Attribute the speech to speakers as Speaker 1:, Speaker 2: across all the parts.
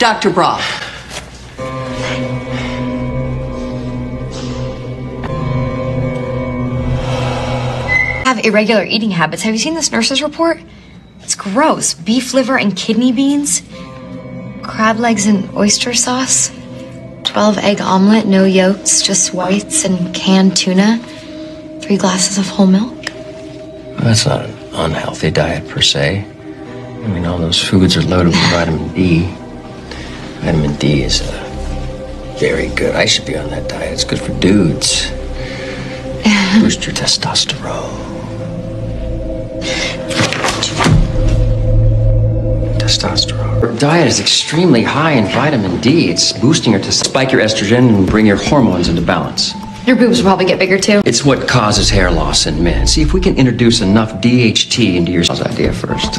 Speaker 1: Dr. Brock.
Speaker 2: Have irregular eating habits. Have you seen this nurse's report? It's gross. Beef liver and kidney beans, crab legs and oyster sauce, 12-egg omelet, no yolks, just whites, and canned tuna, 3 glasses of whole milk.
Speaker 3: Well, that's not an unhealthy diet per se. I mean, all those foods are loaded with vitamin D. Vitamin D is very good. I should be on that diet. It's good for dudes. Boost your testosterone. Your diet is extremely high in vitamin D. It's boosting your spike your estrogen and bring your hormones into balance.
Speaker 2: Your boobs will probably get bigger too.
Speaker 3: It's what causes hair loss in men. See if we can introduce enough DHT into your idea first.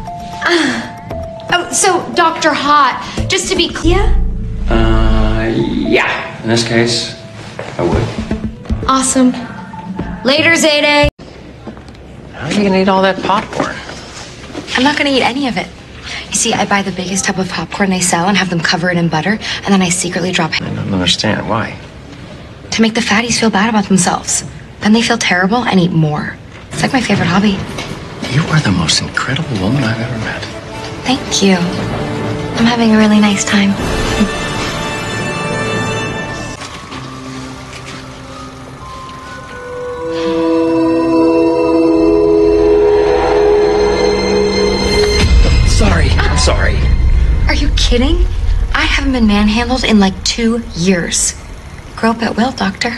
Speaker 2: Oh, so Dr. Hot, just to be clear?
Speaker 3: Yeah. In this case, I would.
Speaker 2: Awesome. Later, Zayday.
Speaker 3: How are you gonna eat all that popcorn?
Speaker 2: I'm not gonna eat any of it. You see, I buy the biggest tub of popcorn they sell and have them cover it in butter, and then I secretly drop
Speaker 3: I don't understand. Why?
Speaker 2: to make the fatties feel bad about themselves. Then they feel terrible and eat more. It's like my favorite hobby.
Speaker 3: You are the most incredible woman I've ever met.
Speaker 2: Thank you. I'm having a really nice time.
Speaker 3: I'm sorry.
Speaker 2: Are you kidding? I haven't been manhandled in like 2 years. Grow up at will, doctor.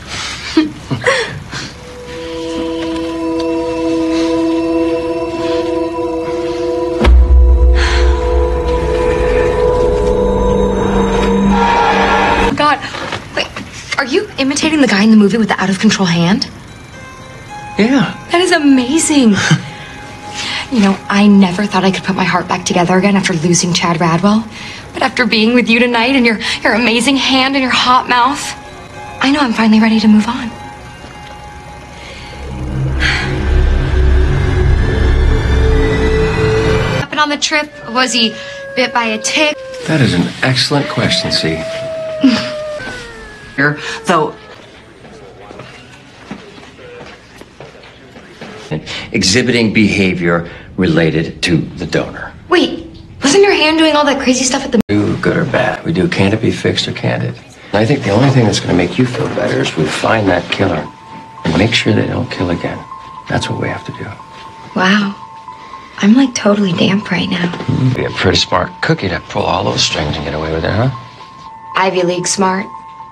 Speaker 2: God, wait, are you imitating the guy in the movie with the out-of-control hand?
Speaker 3: Yeah.
Speaker 2: That is amazing. You know, I never thought I could put my heart back together again after losing Chad Radwell. But after being with you tonight and your amazing hand and your hot mouth, I know I'm finally ready to move on. What happened on the trip? Was he bit by a tick?
Speaker 3: That is an excellent question, C.
Speaker 1: Here, though,
Speaker 3: exhibiting behavior related to the donor.
Speaker 2: Wait, wasn't your hand doing all that crazy stuff at the...
Speaker 3: Do good or bad. We do can it be fixed or can't it? And I think the only thing that's going to make you feel better is we find that killer and make sure they don't kill again. That's what we have to do.
Speaker 2: Wow. I'm like totally damp right now.
Speaker 3: You'd be a pretty smart cookie to pull all those strings and get away with it, huh?
Speaker 2: Ivy League smart.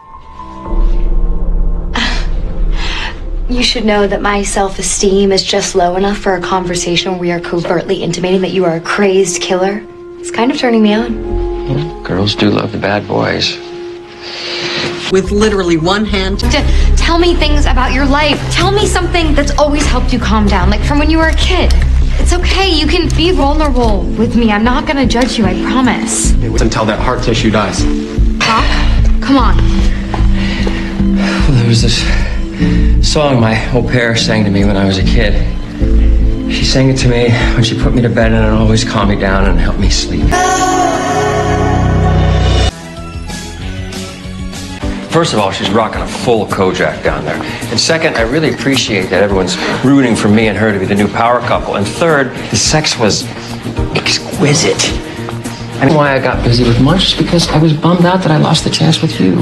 Speaker 2: You should know that my self-esteem is just low enough for a conversation where we are covertly intimating that you are a crazed killer. It's kind of turning me on.
Speaker 3: Well, girls do love the bad boys.
Speaker 1: with literally one hand.
Speaker 2: Tell me things about your life. Tell me something that's always helped you calm down, like from when you were a kid. It's okay. You can be vulnerable with me. I'm not gonna judge you, I promise.
Speaker 4: Until that heart tissue dies.
Speaker 2: Doc, come on.
Speaker 3: Well, there was this song my au pair sang to me when I was a kid. She sang it to me when she put me to bed, and it always calmed me down and helped me sleep. First of all, she's rocking a full Kojak down there. And second, I really appreciate that everyone's rooting for me and her to be the new power couple. And third, the sex was exquisite. I mean, why I got busy with Munch is because I was bummed out that I lost the chance with you.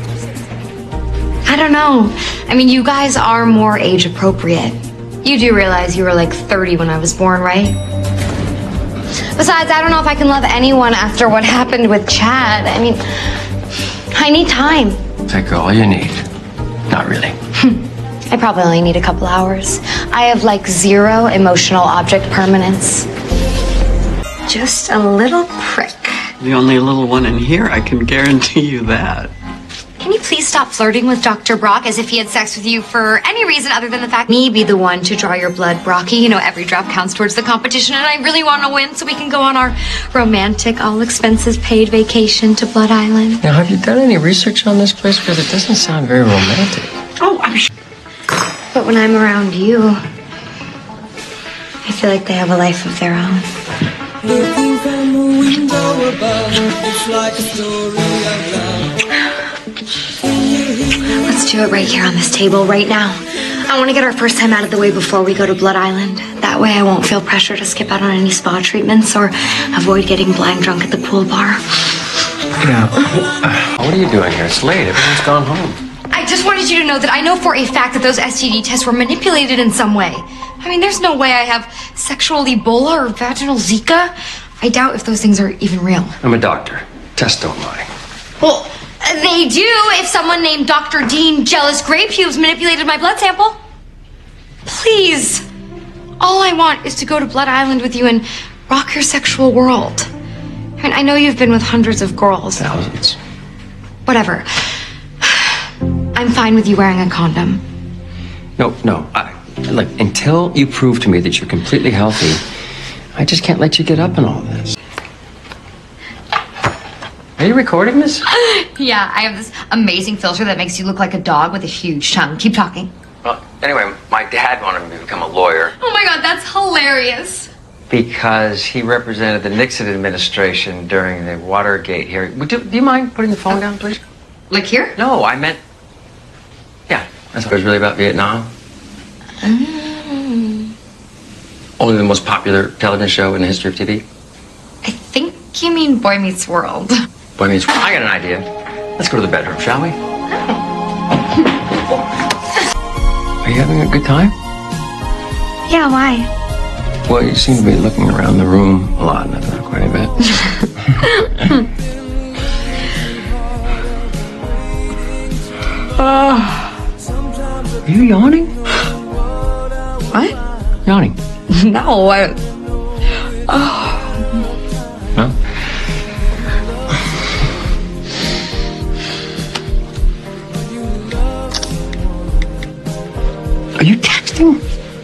Speaker 2: I don't know. I mean, you guys are more age appropriate. You do realize you were like 30 when I was born, right? Besides, I don't know if I can love anyone after what happened with Chad. I mean, I need time.
Speaker 3: Take all you need. Not really.
Speaker 2: I probably only need a couple hours. I have like 0 emotional object permanence. Just a little prick.
Speaker 1: The only little one in here, I can guarantee you that.
Speaker 2: Can you please stop flirting with Dr. Brock as if he had sex with you for any reason other than the fact me be the one to draw your blood, Brocky? You know, every drop counts towards the competition, and I really want to win so we can go on our romantic, all-expenses-paid vacation to Blood Island.
Speaker 3: Now, have you done any research on this place? Because it doesn't sound very romantic.
Speaker 1: Oh, I'm sure.
Speaker 2: But when I'm around you, I feel like they have a life of their own. Let's do it right here on this table right now. I want to get our first time out of the way before we go to Blood Island. That way I won't feel pressure to skip out on any spa treatments or avoid getting blind drunk at the pool bar.
Speaker 3: Yeah. What are you doing here? It's late. Everyone's gone home.
Speaker 2: I just wanted you to know that I know for a fact that those STD tests were manipulated in some way. I mean, there's no way I have sexual Ebola or vaginal Zika. I doubt if those things are even real.
Speaker 3: I'm a doctor. Tests don't lie.
Speaker 2: Well, they do if someone named Dr. Dean Jealous Grey Pubes manipulated my blood sample. Please. All I want is to go to Blood Island with you and rock your sexual world. I mean, I know you've been with hundreds of girls.
Speaker 3: Thousands.
Speaker 2: Whatever. I'm fine with you wearing a condom.
Speaker 3: No. Look, until you prove to me that you're completely healthy, I just can't let you get up in all this. Are you recording this?
Speaker 2: Yeah, I have this amazing filter that makes you look like a dog with a huge tongue. Keep talking.
Speaker 3: Well, anyway, my dad wanted me to become a lawyer.
Speaker 2: Oh my God, that's hilarious.
Speaker 3: Because he represented the Nixon administration during the Watergate hearing. Do you mind putting the phone down, please?
Speaker 2: Like here?
Speaker 3: No, I meant... Yeah, that's what it was really about Vietnam. Only the most popular television show in the history of TV.
Speaker 2: I think you mean Boy Meets World.
Speaker 3: Boy Meets World. I got an idea. Let's go to the bedroom, shall we? Are you having a good time?
Speaker 2: Yeah, why?
Speaker 3: Well, you seem to be looking around the room a lot, and I thought quite a bit. Are you yawning?
Speaker 2: What?
Speaker 3: Yawning.
Speaker 2: No, I...
Speaker 3: Huh? Are you texting?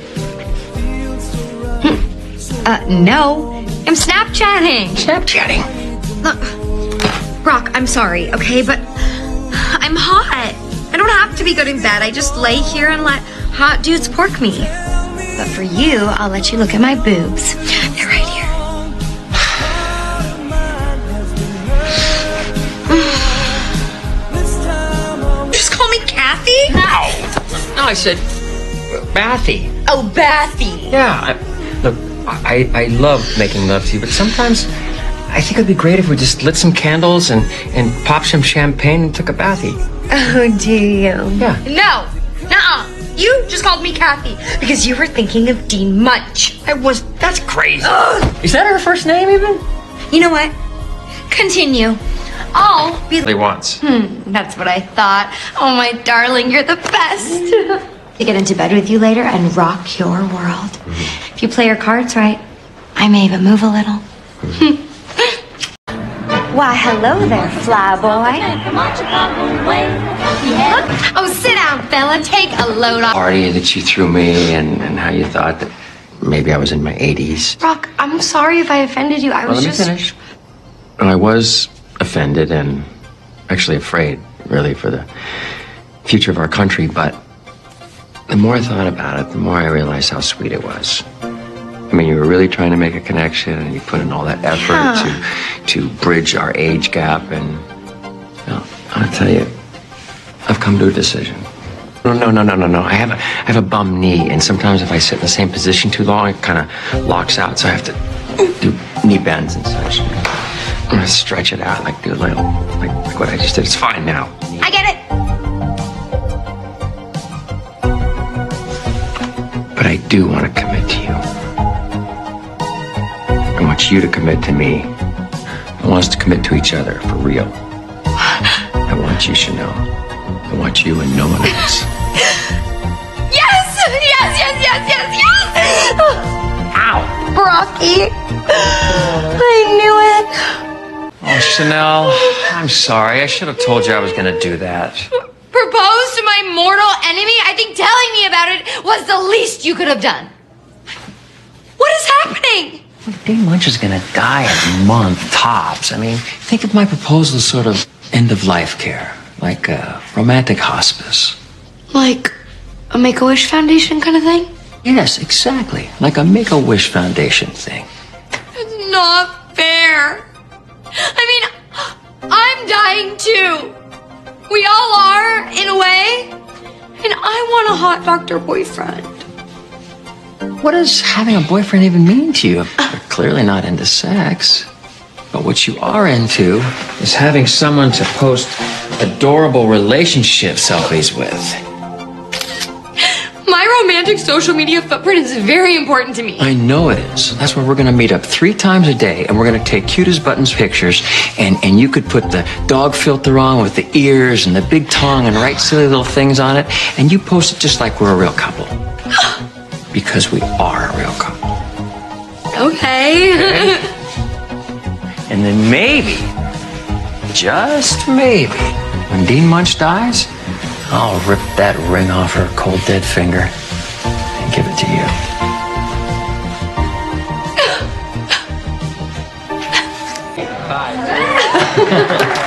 Speaker 2: No. I'm Snapchatting.
Speaker 3: Snapchatting?
Speaker 2: Look, Brock, I'm sorry, okay? But I'm hot. I don't have to be good in bed. I just lay here and let hot dudes pork me. But for you, I'll let you look at my boobs. They're right here. Just call me Kathy?
Speaker 3: No, I said Bathy.
Speaker 2: Oh, Bathy.
Speaker 3: Yeah, look, I love making love to you, but sometimes I think it'd be great if we just lit some candles and popped some champagne and took a bathy.
Speaker 2: Oh, do you?
Speaker 3: Yeah.
Speaker 2: No. Nuh-uh. You just called me Kathy because you were thinking of Dean Munch.
Speaker 3: That's crazy. Is that her first name even?
Speaker 2: You know what? Continue. I'll be...
Speaker 3: He wants.
Speaker 2: That's what I thought. Oh, my darling, you're the best. To get into bed with you later and rock your world. If you play your cards right, I may even move a little. Why, hello there, flyboy. Oh, sit down, fella. Take a load off.
Speaker 3: Party that you threw me and how you thought that maybe I was in my 80s.
Speaker 2: Brock, I'm sorry if I offended you. I was
Speaker 3: Let me finish. I was offended and actually afraid, really, for the future of our country, but the more I thought about it, the more I realized how sweet it was. I mean, you were really trying to make a connection, and you put in all that effort to bridge our age gap, and well, I'll tell you, I've come to a decision. No. I have a bum knee, and sometimes if I sit in the same position too long, it kind of locks out, so I have to do knee bends and such. I'm gonna stretch it out, like do a little, like what I just did. It's fine now.
Speaker 2: I get it.
Speaker 3: But I do want to commit to you. I want you to commit to me. I want us to commit to each other for real. I want you, Chanel. I want you and no one else.
Speaker 2: Yes! Ow! Brocky! I knew it.
Speaker 3: Oh, Chanel, I'm sorry. I should have told you I was going to do that.
Speaker 2: Propose to my mortal enemy? I think telling me about it was the least you could have done. What is happening?
Speaker 3: Dean Munch is going to die in a month, tops. I mean, think of my proposal as sort of end-of-life care, like a romantic hospice.
Speaker 2: Like a Make-A-Wish Foundation kind of thing?
Speaker 3: Yes, exactly. Like a Make-A-Wish Foundation thing.
Speaker 2: It's not fair. I mean, I'm dying too. We all are, in a way. And I want a hot doctor boyfriend.
Speaker 3: What does having a boyfriend even mean to you? You're clearly not into sex. But what you are into is having someone to post adorable relationship selfies with.
Speaker 2: My romantic social media footprint is very important to me.
Speaker 3: I know it is. That's why we're going to meet up 3 times a day, and we're going to take cute as buttons pictures, and you could put the dog filter on with the ears and the big tongue and write silly little things on it, and you post it just like we're a real couple. Because we are a real couple.
Speaker 2: Okay.
Speaker 3: And then maybe, just maybe, when Dean Munch dies, I'll rip that ring off her cold dead finger and give it to you. Bye.